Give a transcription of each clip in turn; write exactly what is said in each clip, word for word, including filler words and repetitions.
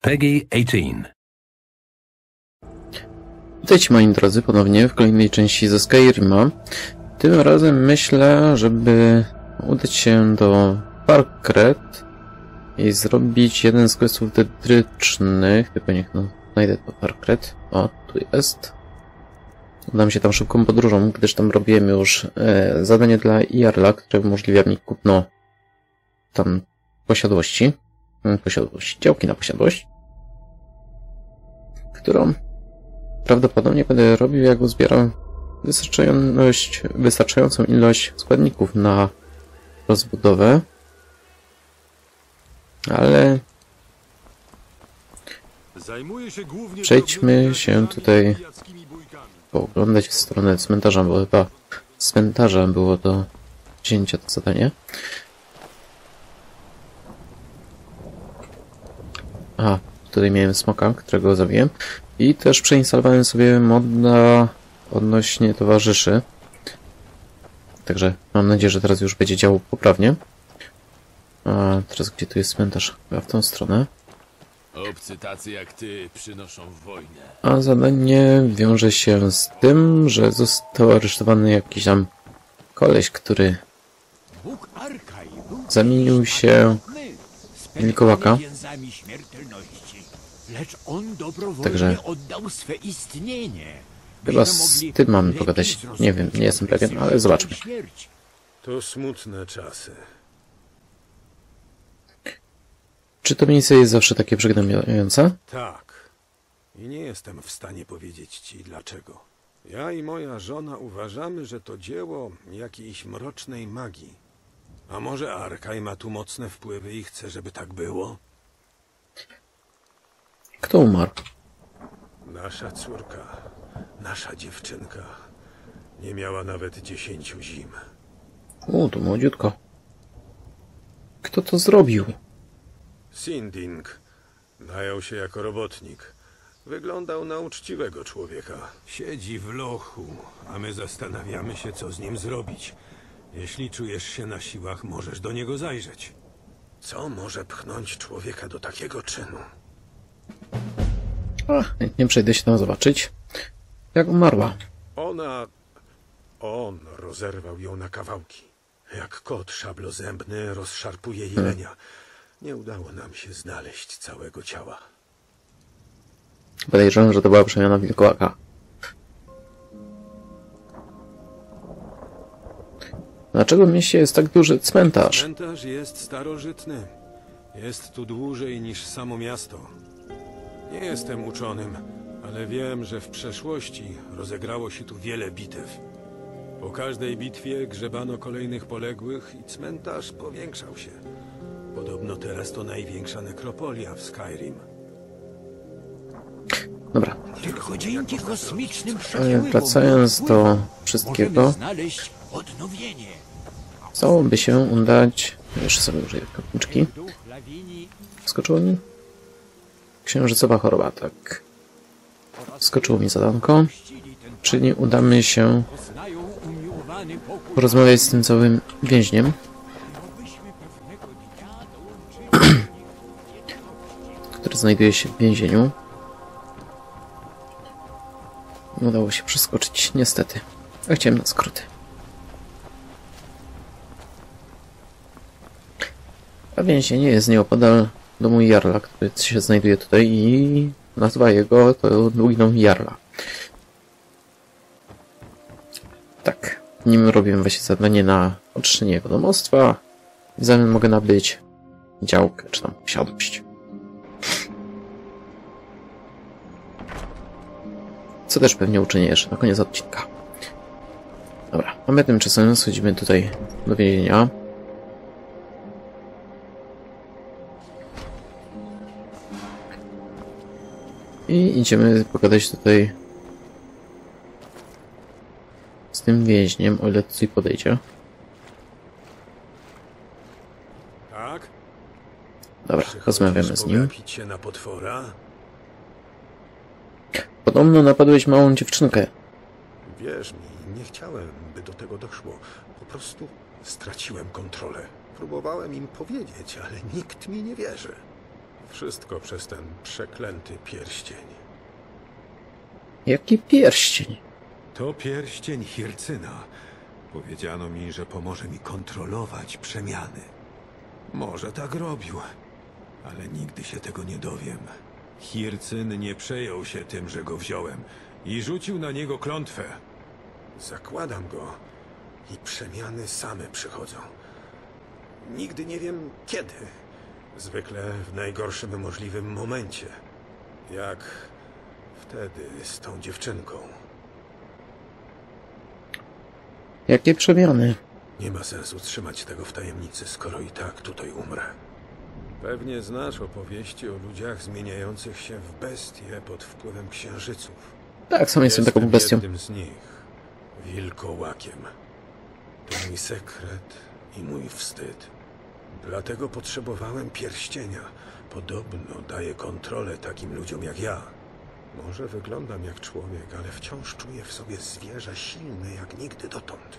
Peggy osiemnaście. Witajcie moi drodzy ponownie w kolejnej części ze Skyrima. Tym razem myślę, żeby udać się do Parkred i zrobić jeden z questów tetrycznych. Tylko niech no, znajdę to Parkred. O, tu jest. Udam się tam szybką podróżą, gdyż tam robiłem już e, zadanie dla Jarla, które umożliwia mi kupno tam posiadłości. Posiadłości, działki na posiadłość, którą prawdopodobnie będę robił, jak uzbieram wystarczającość, wystarczającą ilość składników na rozbudowę. Ale przejdźmy się tutaj pooglądać w stronę cmentarza, bo chyba z cmentarza było do wzięcia to zadanie. Aha, tutaj miałem smoka, którego zabiłem. I też przeinstalowałem sobie moda odnośnie towarzyszy. Także mam nadzieję, że teraz już będzie działał poprawnie. A teraz gdzie tu jest cmentarz? Chyba w tą stronę. Obcy tacy jak ty przynoszą wojnę. A zadanie wiąże się z tym, że został aresztowany jakiś tam koleś, który zamienił się w wilkołaka. Lecz on dobrowolnie Także oddał swe istnienie. chyba z tym mamy pogadać. Nie wiem, nie jestem pewien, ale zobaczmy. To smutne czasy. Czy to miejsce jest zawsze takie przygnębiające? Tak. I nie jestem w stanie powiedzieć ci dlaczego. Ja i moja żona uważamy, że to dzieło jakiejś mrocznej magii. A może Arkaj ma tu mocne wpływy i chce, żeby tak było? Kto umarł? Nasza córka, nasza dziewczynka, nie miała nawet dziesięciu zim. O, to młodziutko. Kto to zrobił? Sinding najął się jako robotnik. Wyglądał na uczciwego człowieka. Siedzi w lochu, a my zastanawiamy się, co z nim zrobić. Jeśli czujesz się na siłach, możesz do niego zajrzeć. Co może pchnąć człowieka do takiego czynu? Ach, nie przejdę się tam zobaczyć. Jak umarła? Ona... On rozerwał ją na kawałki. Jak kot szablozębny rozszarpuje jelenia. Nie udało nam się znaleźć całego ciała. Podejrzewam, że to była przemiana wilkołaka. Dlaczego w mieście jest tak duży cmentarz? Cmentarz jest starożytny. Jest tu dłużej niż samo miasto. Nie jestem uczonym, ale wiem, że w przeszłości rozegrało się tu wiele bitew. Po każdej bitwie grzebano kolejnych poległych i cmentarz powiększał się. Podobno teraz to największa nekropolia w Skyrim. Dobra. Tylko dzięki kosmicznym Ale przepływom wracając do wszystkiego, możemy znaleźć odnowienie. chciałoby się udać... Jeszcze sobie użyję kapliczki. Duch lawini Skoczyło mi? Księżycowa choroba, tak. Skoczyło mi zadanko. Czyli udamy się poznają umiłowany pokój. porozmawiać z tym całym więźniem, Byśmy pewnego dnia dołączyli który znajduje się w więzieniu. Nie udało się przeskoczyć, niestety. A chciałem na skróty. A więzienie jest nieopodal domu Jarla, który się znajduje tutaj i nazwa jego to Długi Dom Jarla. Tak, nim robimy właśnie zadanie na oczyszczenie jego domostwa, w zamian mogę nabyć działkę czy tam posiadłość. Co też pewnie uczynię jeszcze na koniec odcinka. Dobra, a my tymczasem schodzimy tutaj do więzienia. I idziemy pogadać tutaj z tym więźniem, o ile tutaj podejdzie. Tak? Dobra, rozmawiamy z nim. Pogapić się na potwora? Podobno napadłeś małą dziewczynkę. Wierz mi, nie chciałem, by do tego doszło. Po prostu straciłem kontrolę. Próbowałem im powiedzieć, ale nikt mi nie wierzy. Wszystko przez ten przeklęty pierścień. Jaki pierścień? To pierścień Hircyna. Powiedziano mi, że pomoże mi kontrolować przemiany. Może tak robił, ale nigdy się tego nie dowiem. Hircyn nie przejął się tym, że go wziąłem i rzucił na niego klątwę. Zakładam go i przemiany same przychodzą. Nigdy nie wiem kiedy. Zwykle w najgorszym możliwym momencie. Jak wtedy z tą dziewczynką. Jakie przemiany? Nie ma sensu trzymać tego w tajemnicy, skoro i tak tutaj umrę. Pewnie znasz opowieści o ludziach zmieniających się w bestie pod wpływem księżyców. Tak, sam jestem taką bestią. jednym z nich. Wilkołakiem. To mój sekret i mój wstyd. Dlatego potrzebowałem pierścienia. Podobno daje kontrolę takim ludziom jak ja. Może wyglądam jak człowiek, ale wciąż czuję w sobie zwierzę silne jak nigdy dotąd.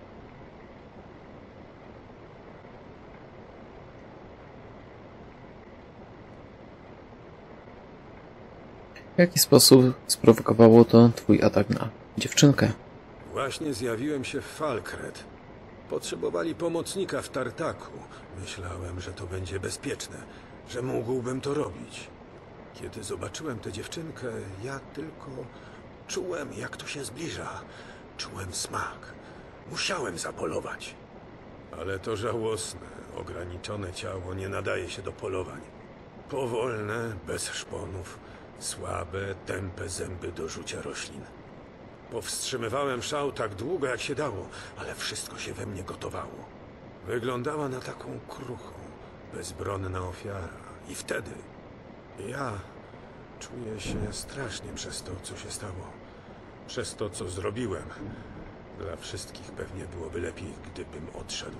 W jaki sposób sprowokowało to twój atak na dziewczynkę? Właśnie zjawiłem się w Falkret. Potrzebowali pomocnika w Tartaku. Myślałem, że to będzie bezpieczne, że mógłbym to robić. Kiedy zobaczyłem tę dziewczynkę, ja tylko czułem, jak to się zbliża. Czułem smak. Musiałem zapolować. Ale to żałosne, ograniczone ciało nie nadaje się do polowań. Powolne, bez szponów, słabe, tępe zęby do rzucia roślin. Powstrzymywałem szał tak długo, jak się dało, ale wszystko się we mnie gotowało. Wyglądała na taką kruchą, bezbronna ofiara. I wtedy ja czuję się strasznie przez to, co się stało. Przez to, co zrobiłem. Dla wszystkich pewnie byłoby lepiej, gdybym odszedł.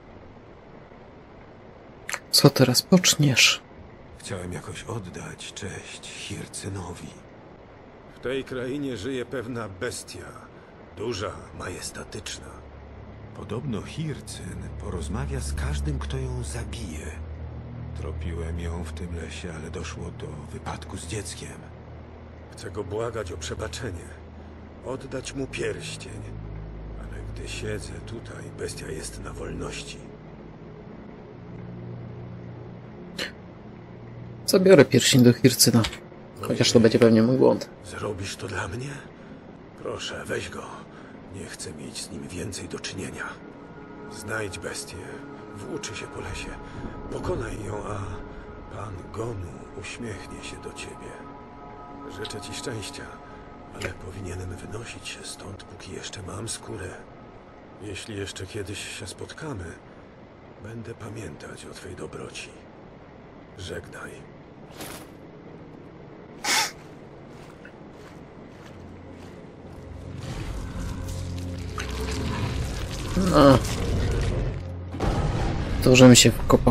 Co teraz poczniesz? Chciałem jakoś oddać cześć Hircynowi. W tej krainie żyje pewna bestia. Duża, majestatyczna. Podobno Hircyn porozmawia z każdym, kto ją zabije. Tropiłem ją w tym lesie, ale doszło do wypadku z dzieckiem. Chcę go błagać o przebaczenie. Oddać mu pierścień. Ale gdy siedzę tutaj, bestia jest na wolności. Zabiorę pierścień do Hircyna. Chociaż to będzie pewnie mój błąd. Zrobisz to dla mnie? Proszę, weź go. Nie chcę mieć z nim więcej do czynienia. Znajdź bestię. Włóczy się po lesie. Pokonaj ją, a pan Gonu uśmiechnie się do ciebie. Życzę ci szczęścia, ale powinienem wynosić się stąd, póki jeszcze mam skórę. Jeśli jeszcze kiedyś się spotkamy, będę pamiętać o twej dobroci. Żegnaj. No. To, żebym się wkopał.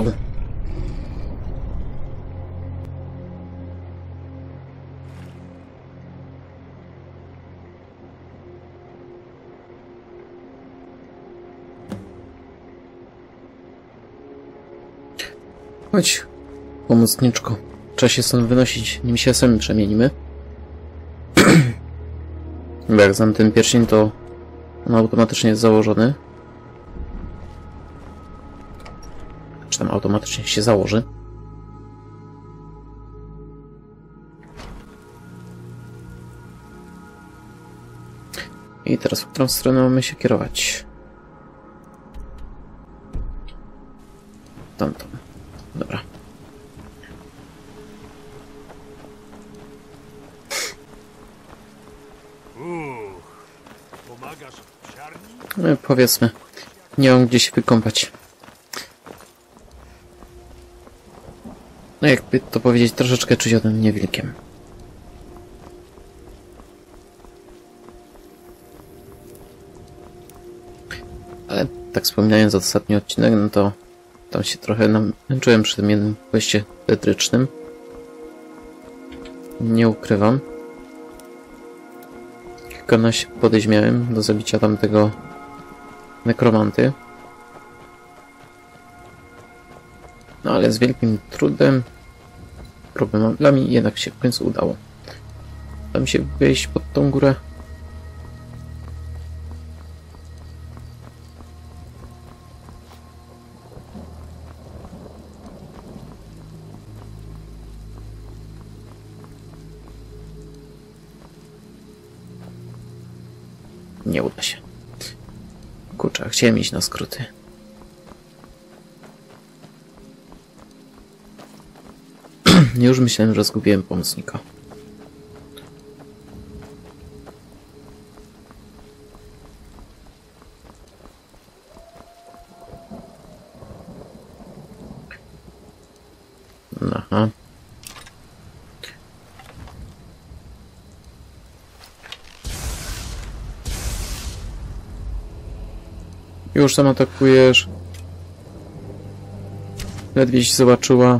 Chodź, pomocniczko. Trzeba się stąd wynosić, nim się sami przemienimy. Bo jak znam ten pierścień, to on automatycznie jest założony. Czy tam automatycznie się założy. I teraz w którą stronę mamy się kierować? Tamtą. Dobra. Pomagasz w psiarni? No, powiedzmy, nie mam gdzie się wykąpać. No jakby to powiedzieć, troszeczkę czuć ode mnie wilkiem. Ale tak wspominając ostatni odcinek, no to tam się trochę namęczyłem przy tym jednym questie tetrycznym. Nie ukrywam. Kilkanaście podejść miałem do zabicia tamtego nekromanty. No ale z wielkim trudem problemami, jednak się w końcu udało. Uda mi się wejść pod tą górę. Nie uda się. Kurczę, chciałem iść na skróty. Już myślałem, że zgubiłem pomocnika. Aha. Już tam atakujesz. Ledwie się zobaczyła.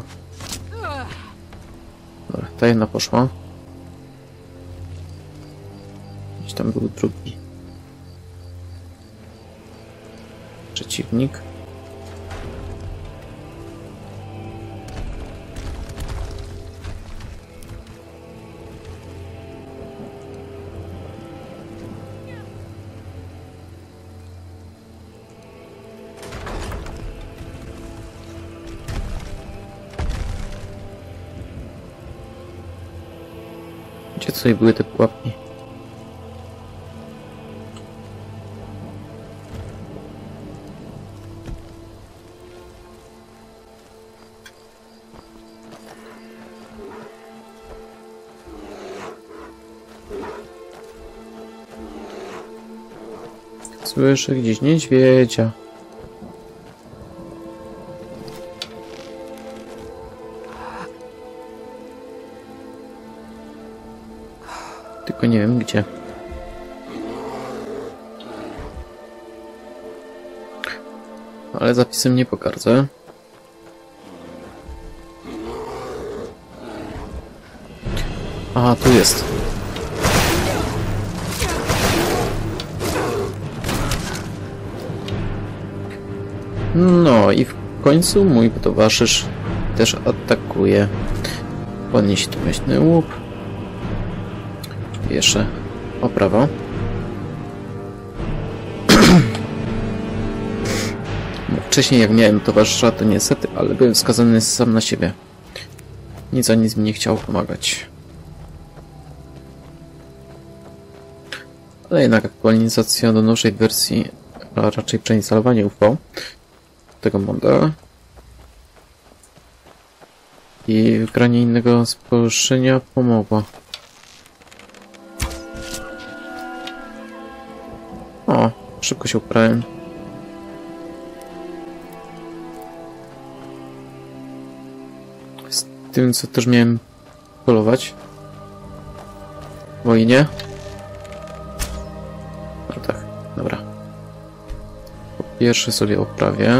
Dobra, ta jedna poszła. Gdzieś tam był drugi przeciwnik. Gdzie tutaj były te pułapki? Słyszę gdzieś niedźwiedzia. Tylko nie wiem gdzie. Ale zapisem nie pogardzę. Aha, tu jest. No i w końcu mój towarzysz też atakuje. Podnieść tu myślny łup. Jeszcze oprawa. Wcześniej jak miałem towarzysza, to niestety, ale byłem skazany sam na siebie. Nic a nic mi nie chciało pomagać. Ale jednak aktualizacja do nowszej wersji, a raczej przeinstalowanie U V tego moda i wygranie innego spolszczenia pomogło. O, szybko się uprałem. Z tym, co też miałem polować. Wojnie. No tak, dobra. Po pierwsze sobie oprawię.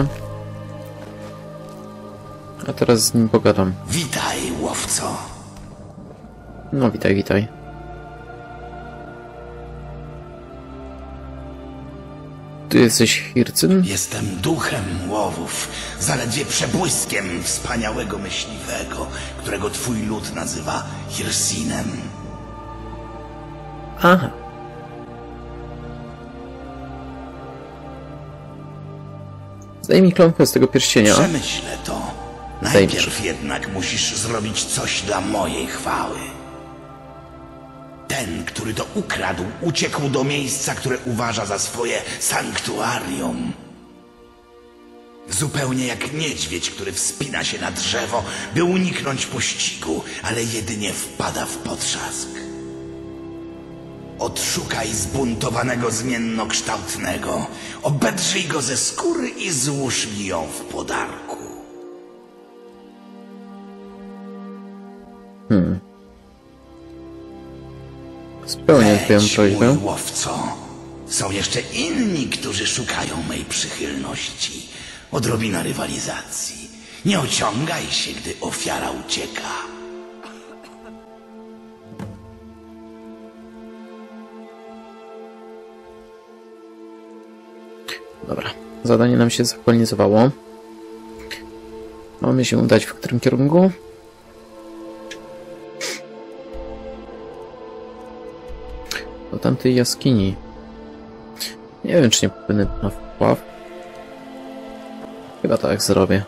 A teraz z nim pogadam. Witaj, łowco. No, witaj, witaj. Ty jesteś Hircyn? Jestem duchem łowów, zaledwie przebłyskiem wspaniałego myśliwego, którego twój lud nazywa Hirsinem. Aha. Zdaj mi klątwę z tego pierścienia. Przemyślę to. Zdaj mi Najpierw jednak musisz zrobić coś dla mojej chwały. Ten, który to ukradł, uciekł do miejsca, które uważa za swoje sanktuarium. Zupełnie jak niedźwiedź, który wspina się na drzewo, by uniknąć pościgu, ale jedynie wpada w potrzask. Odszukaj zbuntowanego zmiennokształtnego, obedrzyj go ze skóry i złóż mi ją w podarku. Hmm. Spełnię twoją Leć, prośbę. mój łowco. Są jeszcze inni, którzy szukają mej przychylności. Odrobina rywalizacji. Nie ociągaj się, gdy ofiara ucieka. Dobra, zadanie nam się zaktualizowało. Mamy się udać w którym kierunku? tamtej jaskini. Nie wiem, czy nie popłynę na wpław. Chyba tak zrobię.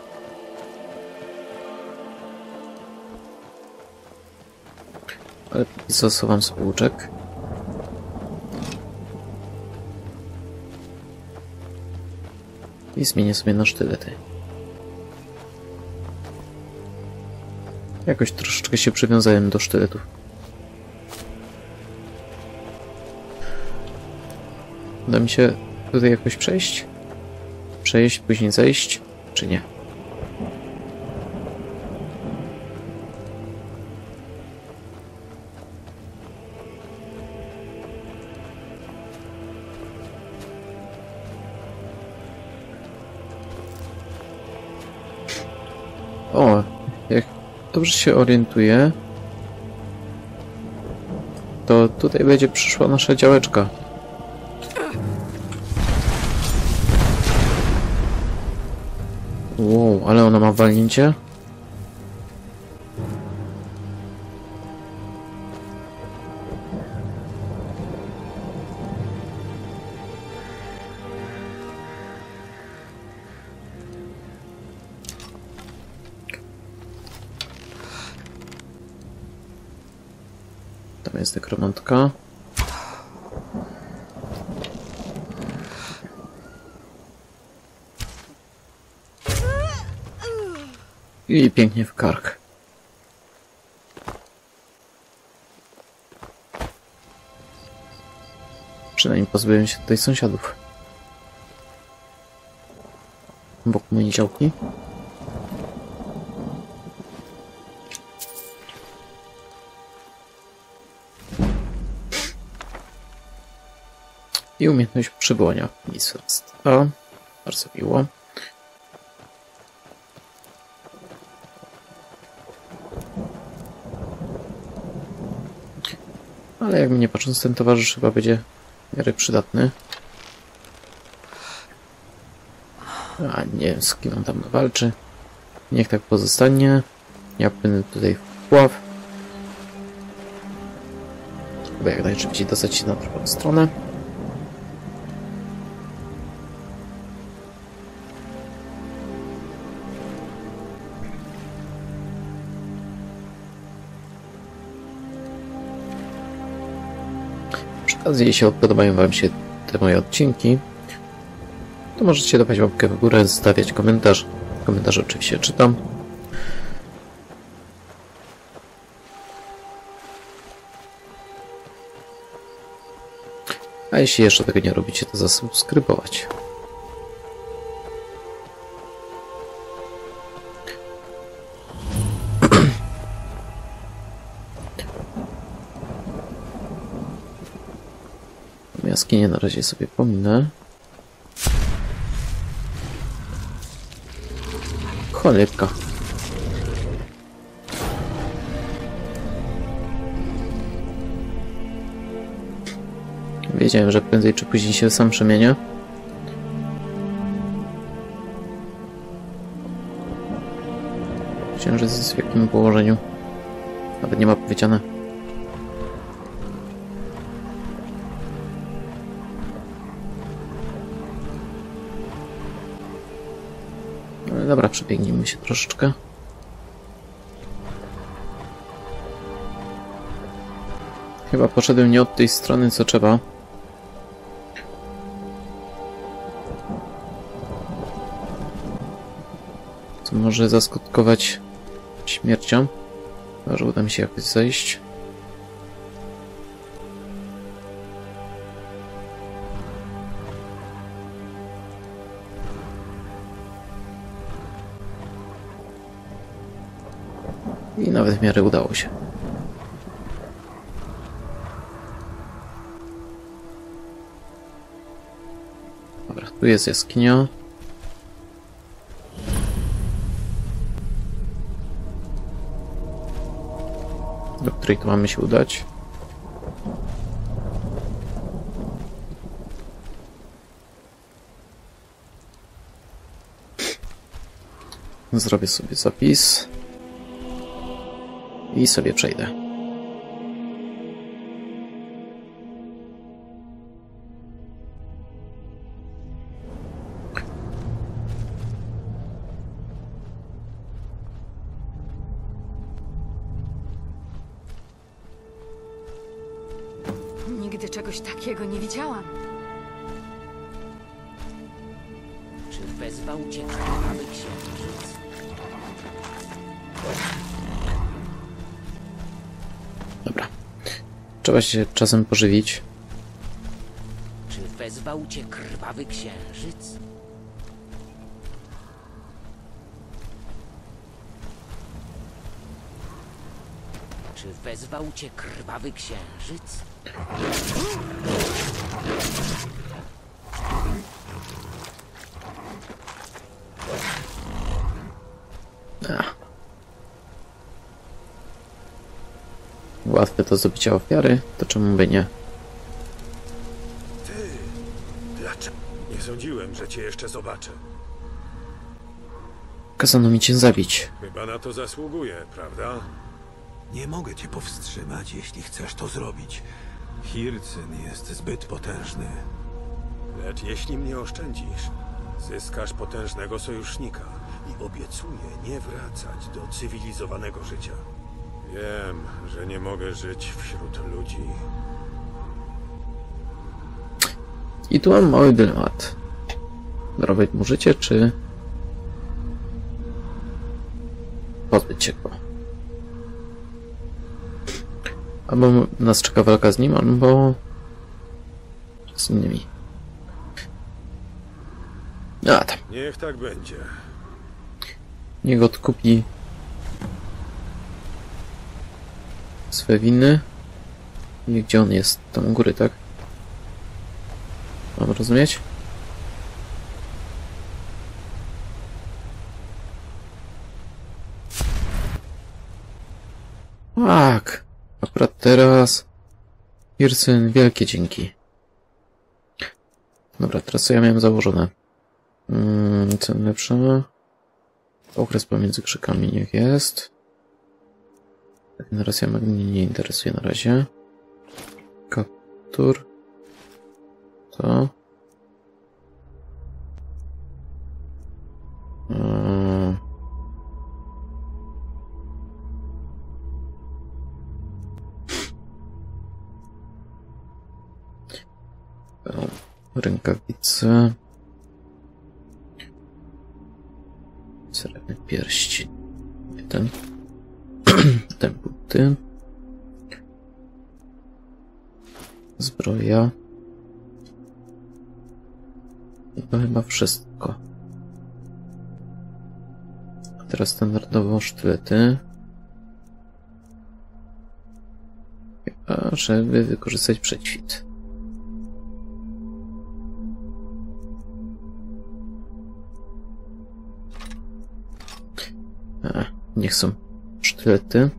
Ale póki co zasuwam sobie łuczek. I zmienię sobie na sztylety. Jakoś troszeczkę się przywiązałem do sztyletów. Uda mi się tutaj jakoś przejść? Przejść, później zejść, czy nie? O, jak dobrze się orientuję, to tutaj będzie przyszła nasza działeczka. Wow, ale ona ma walnięcie? Tam jest nekromantka. I pięknie w kark. Przynajmniej pozbyłem się tutaj sąsiadów. Wokół mojej działki. I umiejętność przywołania ministerstwa. Bardzo miło. Ale jakby nie patrząc, ten towarzysz chyba będzie w miarę przydatny. A nie wiem, z kim on tam walczy. Niech tak pozostanie. Ja płynę tutaj w pław. Chyba jak najszybciej dostać się na drugą stronę. Jeśli podobają wam się te moje odcinki, to możecie dawać łapkę w górę, zostawiać komentarz. Komentarze oczywiście czytam. A jeśli jeszcze tego nie robicie, to zasubskrybować. Jaskinię na razie sobie pominę. Cholipka. Wiedziałem, że prędzej czy później się sam przemienię. Księżyc jest w jakim położeniu? Nawet nie ma powiedziane. Dobra, przebiegnijmy się troszeczkę. Chyba poszedłem nie od tej strony, co trzeba. Co może zaskutkować śmiercią. Może uda mi się jakoś zejść. I nawet w miarę udało się. Dobra, tu jest jaskinia. Do której tu mamy się udać. Zrobię sobie zapis. I sobie przejdę. Nigdy czegoś takiego nie widziałam. Czy wezwał cię krwawy księżyc? Dobra. Trzeba się czasem pożywić. Czy wezwał cię krwawy księżyc? Czy wezwał cię krwawy księżyc? Ach. Łatwe do zdobycia ofiary, to czemu by nie? Ty! Dlaczego? Nie sądziłem, że cię jeszcze zobaczę. Kazano mi cię zabić. Chyba na to zasługuję, prawda? Nie mogę cię powstrzymać, jeśli chcesz to zrobić. Hircyn jest zbyt potężny. Lecz jeśli mnie oszczędzisz, zyskasz potężnego sojusznika i obiecuję nie wracać do cywilizowanego życia. Wiem, że nie mogę żyć wśród ludzi. I tu mam mały dylemat. Darować mu życie, czy pozbyć się go? Albo nas czeka walka z nim, albo z innymi. A tam. Niech tak będzie. Niech odkupi swe winy. I gdzie on jest? Tam u góry, tak? Mam rozumieć? Tak. Akurat teraz. Hircyn, wielkie dzięki. Dobra, teraz co ja miałem założone? Hmm, co lepsze? Okres pomiędzy krzykami niech jest. Regeneracja magii nie interesuje na razie. Kaptur. To. Hmm. Rękawice. Srebrny pierścień. Ten. Ten buty. Zbroja. I to chyba wszystko. A teraz standardowo sztylety. Chyba, żeby wykorzystać przećwit. A, niech są sztylety.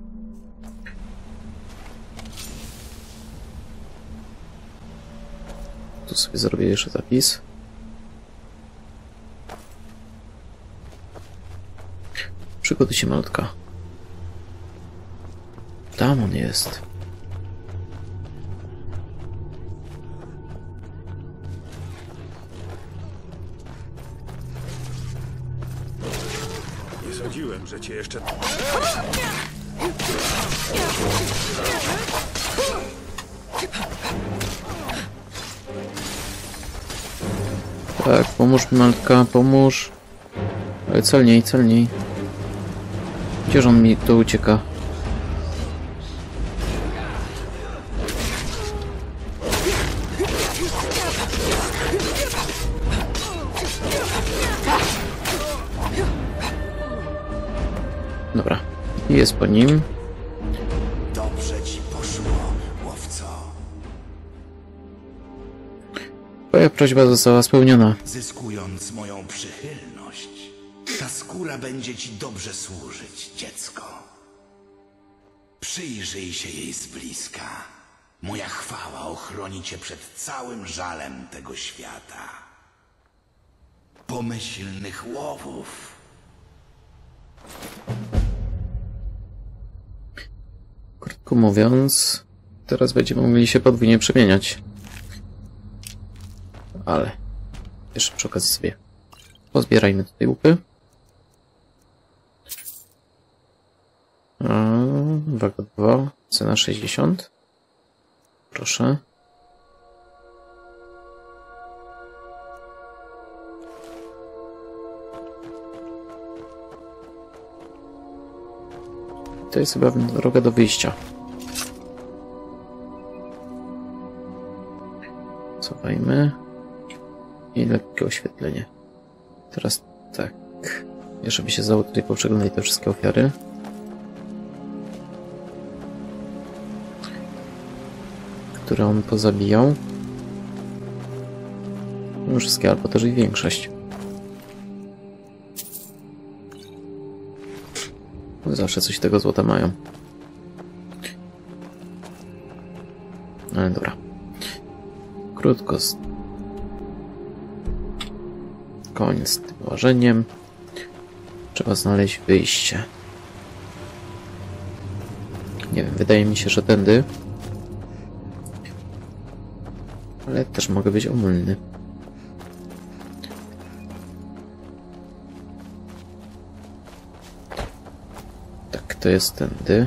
Tu sobie zrobię jeszcze zapis. Przygotuj się, malutka. Tam on jest. Nie sądziłem, że cię jeszcze... Tak, pomóż mi, malutka, pomóż. Ale celniej, celniej. Gdzież on mi tu ucieka? Dobra, i jest po nim. Dobrze ci poszło, łowco. Twoja prośba została spełniona. Zyskując moją przychylność, ta skóra będzie ci dobrze służyć, dziecko. Przyjrzyj się jej z bliska. Moja chwała ochroni cię przed całym żalem tego świata. Pomyślnych łowów. Krótko mówiąc, teraz będziemy mogli się podwójnie przemieniać. Ale jeszcze przy okazji sobie pozbierajmy tutaj łupy. Waga dwa, cena sześćdziesiąt. Proszę. To jest chyba droga do wyjścia. Cofajmy. I lekkie oświetlenie. Teraz tak. Jeszcze by się zdało tutaj poprzeglądać te wszystkie ofiary. Które on pozabijał. No wszystkie, albo też i większość. Zawsze coś tego złota mają. Ale dobra. Krótko. Z... Koniec z tym łażeniem. Trzeba znaleźć wyjście. Nie wiem, wydaje mi się, że tędy. Ale też mogę być omylny. Tak, to jest tędy.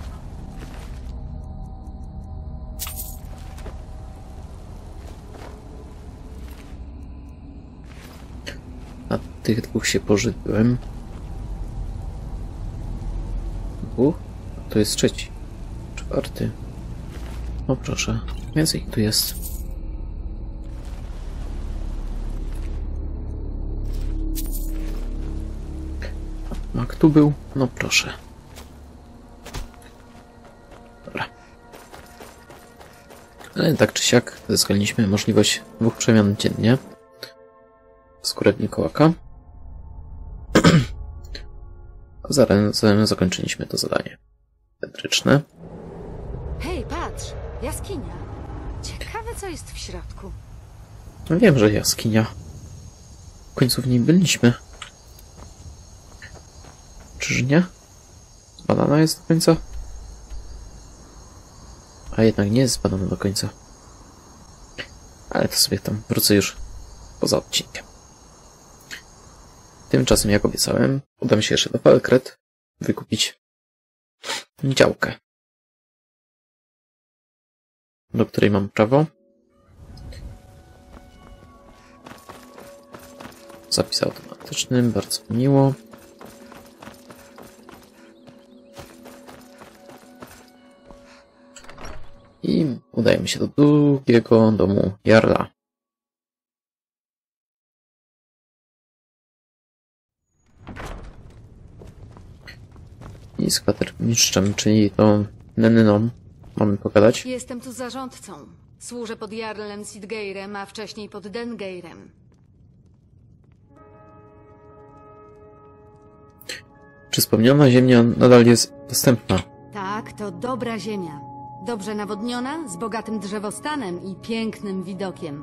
Na tych dwóch się pożyczyłem. Dwóch? To jest trzeci. Czwarty. O proszę. Więcej tu jest. Mak tu był? No proszę. Dobra. Ale tak czy siak zyskaliśmy możliwość dwóch przemian dziennie. Skórę Mikołaka. A zarazem zakończyliśmy to zadanie. Metryczne. Hej, patrz! Jaskinia. Ciekawe, co jest w środku. No wiem, że jaskinia. W końcu w niej byliśmy. Czyż nie? Zbadana jest do końca? A jednak nie jest zbadana do końca. Ale to sobie tam wrócę już poza odcinkiem. Tymczasem, jak obiecałem, udam się jeszcze do Falkret wykupić działkę, do której mam prawo. Zapis automatyczny, bardzo miło. I udajemy się do drugiego domu Jarla. I z kwatermistrzem, czyli to Nenyną, mamy pogadać. Jestem tu zarządcą. Służę pod Jarlem Sidgeirem, a wcześniej pod Dengeirem. Czy wspomniana ziemia nadal jest dostępna? Tak, to dobra ziemia. Dobrze nawodniona, z bogatym drzewostanem i pięknym widokiem.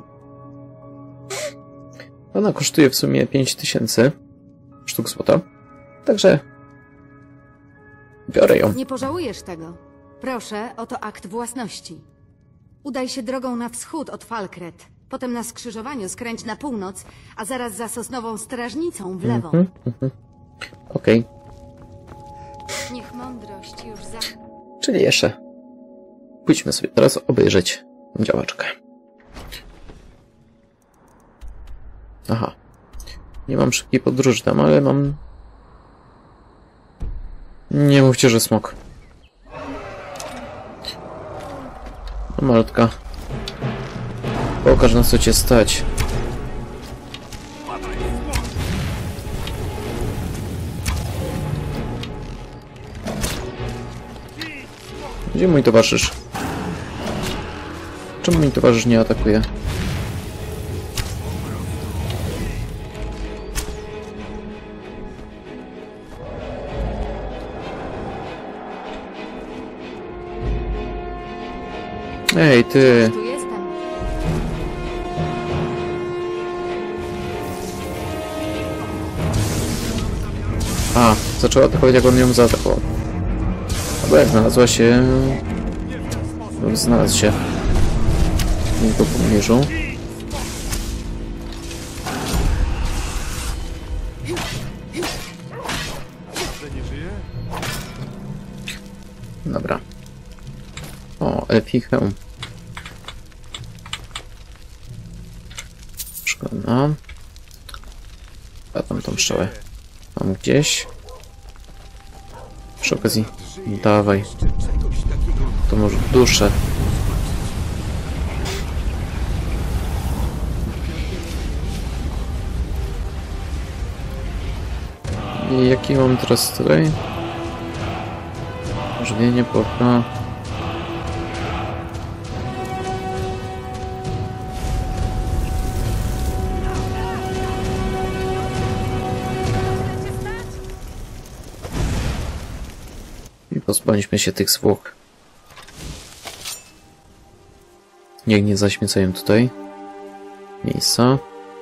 Ona kosztuje w sumie pięć tysięcy sztuk złota. Także biorę ją. Nie pożałujesz tego. Proszę, oto akt własności. Udaj się drogą na wschód od Falkret. Potem na skrzyżowaniu skręć na północ, a zaraz za sosnową strażnicą w lewo. Mhm, mhm. Okej. Niech mądrość już za... Czyli jeszcze pójdźmy sobie teraz obejrzeć działaczkę. Aha. Nie mam szybkiej podróży tam, ale mam... Nie mówcie, że smok. No malutka. Pokaż na co cię stać. Gdzie mój towarzysz? Czemu mój towarzysz nie atakuje? Ej, ty! Tu jestem. A, zaczęła atakować, jak on ją zaatakował. Albo jak znalazła się... No, znalazł się w jego pobliżu. Dobra. O, Epichę. Szkoda. A tam tą strzałę mam gdzieś. Przy okazji Dawaj. To może duszę. I jaki mam teraz tutaj? Żywienie, popra. I pozbądźmy się tych zwłok. Niech nie zaśmiecają tutaj miejsca.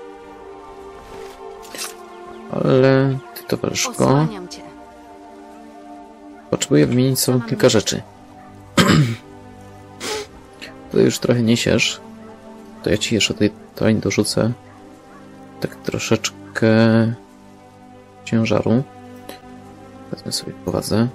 Ale ty, towarzyszko, Osłaniam cię. potrzebuję wymienić sobie kilka rzeczy. Tutaj już trochę niesiesz. To ja ci jeszcze tutaj toń dorzucę. Tak troszeczkę ciężaru. Wezmę sobie powadze.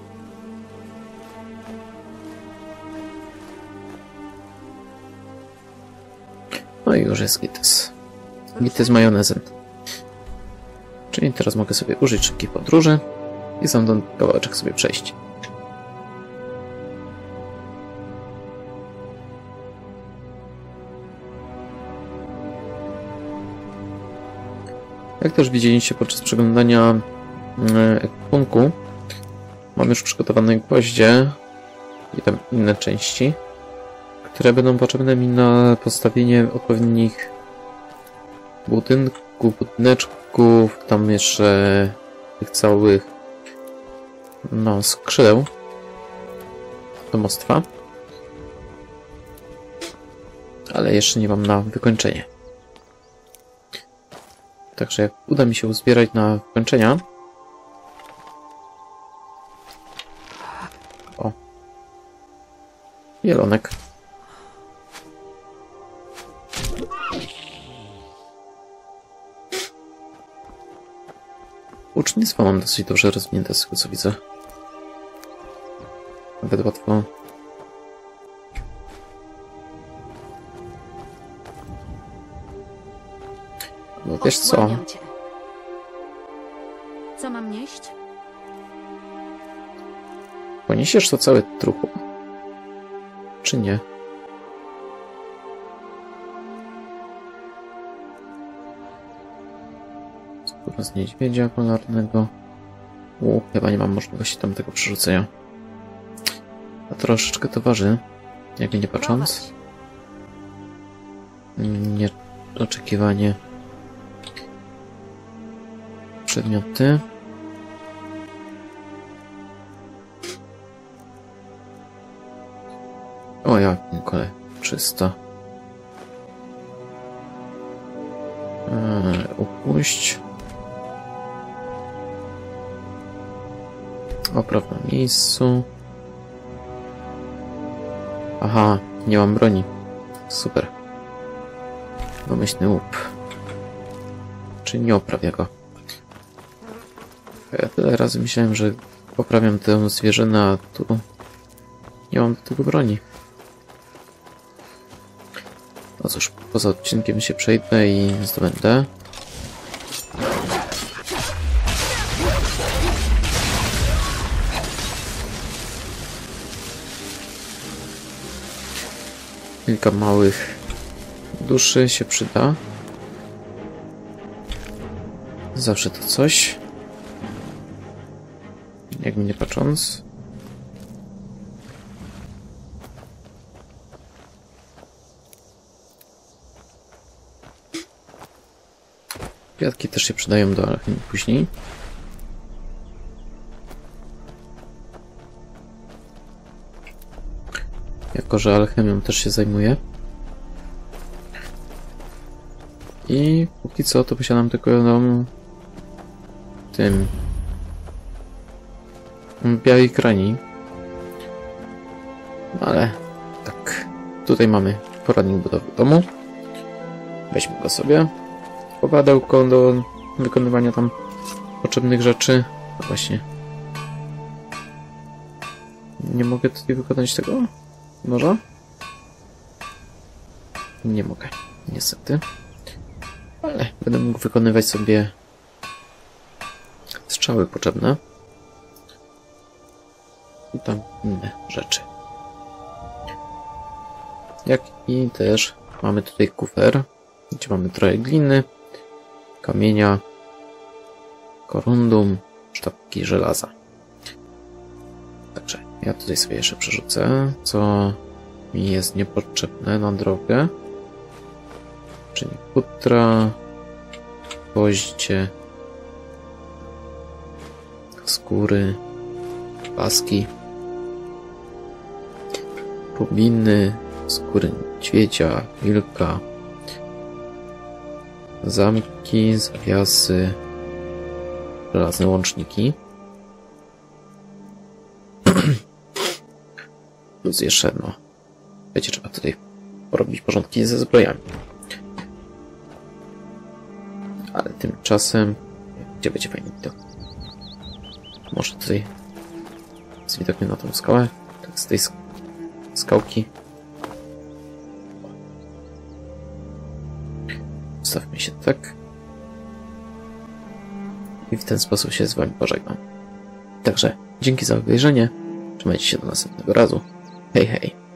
No i już jest gites. Gites z majonezem. Czyli teraz mogę sobie użyć szybkiej podróży i sam ten kawałeczek sobie przejść. Jak też widzieliście podczas przeglądania ekwipunku, mam już przygotowane gwoździe i tam inne części, które będą potrzebne mi na postawienie odpowiednich budynków, budyneczków, tam jeszcze tych całych no, skrzydeł domostwa. Ale jeszcze nie mam na wykończenie. Także jak uda mi się uzbierać na wykończenia, o, jelonek. Ucznictwo mam dosyć dobrze rozwinięte z tego co widzę. Nawet łatwo. No wiesz co? Osłaniam cię. Co mam nieść? Poniesiesz to całe truchu? Czy nie? Skóra z niedźwiedzia polarnego. U, chyba nie mam możliwości tam tego przerzucenia. A troszeczkę to waży, jakby nie patrząc. Nie oczekiwanie. Przedmioty. O ja, kolej, czysto. Eee, upuść. Opraw na miejscu. Aha, nie mam broni. Super. Domyślny łup. Czy nie oprawia go? Ja tyle razy myślałem, że poprawiam tę zwierzynę, a tu nie mam do tego broni. No cóż, poza odcinkiem się przejdę i zdobędę. Kilka małych duszy się przyda. Zawsze to coś. Jakby nie patrząc. Kwiatki też się przydają do alchemii później. Jako że alchemią też się zajmuję. I póki co to posiadam tylko no, tym białej krani. Ale tak, tutaj mamy poradnik budowy domu. Weźmy go sobie. Powadełko do wykonywania tam potrzebnych rzeczy. No właśnie. Nie mogę tutaj wykonać tego? Może? Nie mogę, niestety. Ale będę mógł wykonywać sobie strzały potrzebne. i tam inne rzeczy. Jak i też mamy tutaj kufer, gdzie mamy trochę gliny, kamienia, korundum, sztabki żelaza. Także ja tutaj sobie jeszcze przerzucę, co mi jest niepotrzebne na drogę. Czyli futra, gwoździe, skóry, paski, rubiny, skóry niedźwiedzia, wilka, zamki, zawiasy, żelazne łączniki. Plus jeszcze jedno. Wiecie, trzeba tutaj porobić porządki ze zbrojami. Ale tymczasem... Gdzie będzie fajny widok? Może tutaj z widokiem na tą skałę? Tak, z tej sk skałki. Ustawmy się tak. I w ten sposób się z wami pożegnam. Także dzięki za obejrzenie. Trzymajcie się do następnego razu. Hej, hej.